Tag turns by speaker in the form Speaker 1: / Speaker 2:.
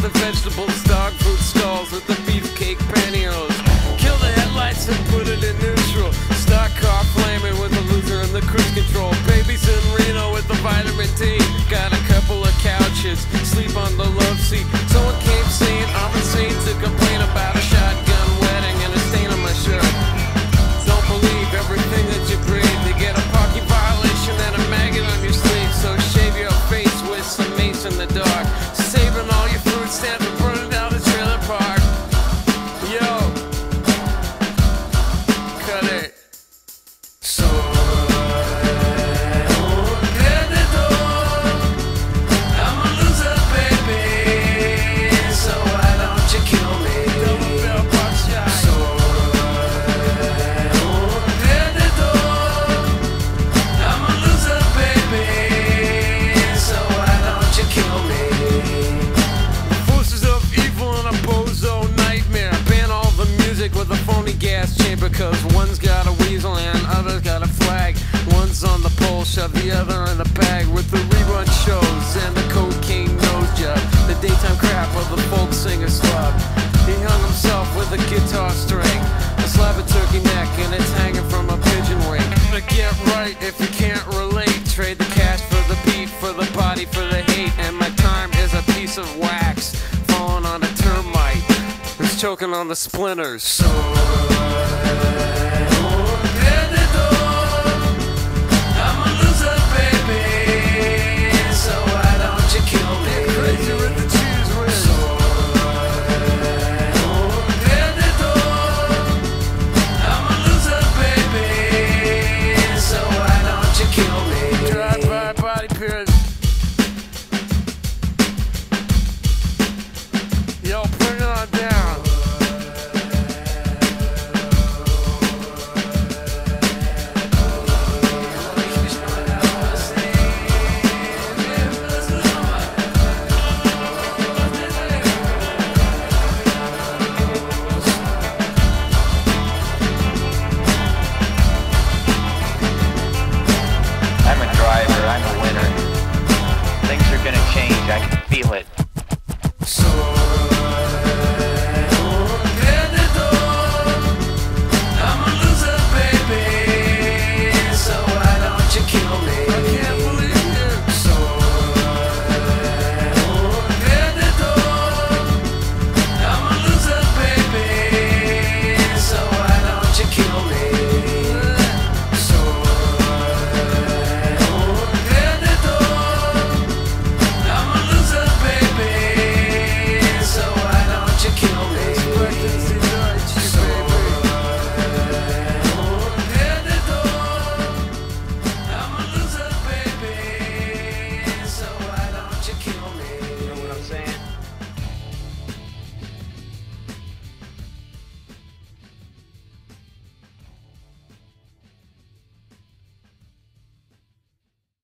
Speaker 1: the vegetables, dog food stalls with the beefcake pantyhose. Kill the headlights and put it in neutral. Stock car flaming with the loser in the cruise control. Babies in Reno with the vitamin D. Got a couple of couches, sleep on the love seat. Someone came saying I'm insane to complain about a shotgun wedding and a stain on my shirt. Don't believe everything that you breathe. You get a parking violation and a maggot on your sleeve. So shave your face with some mace in the dark. Saving all your food stamps and burning down the trailer park. Yo, cut it. Soy un perdedor. I'm a loser, baby. So why don't you kill me? Double barrel buckshot. Soy un perdedor. I'm a loser, baby. So why don't you kill me? Forces of evil in a bozo nightmare. Ban all the music with a phony gas chamber, cause one's got a weasel and other's got a flag. One's on the pole, shove the other in the bag. With the rerun shows and the cocaine nose job. The daytime crap of the folk singer slub. He hung himself with a guitar string, a slab of turkey neck, and it's hanging from a pigeon wing. But get right if you can't relate. Trade the cash for the beat, for the body, for the hate. And my time is a piece of wax falling on a termite who's choking on the splinters. So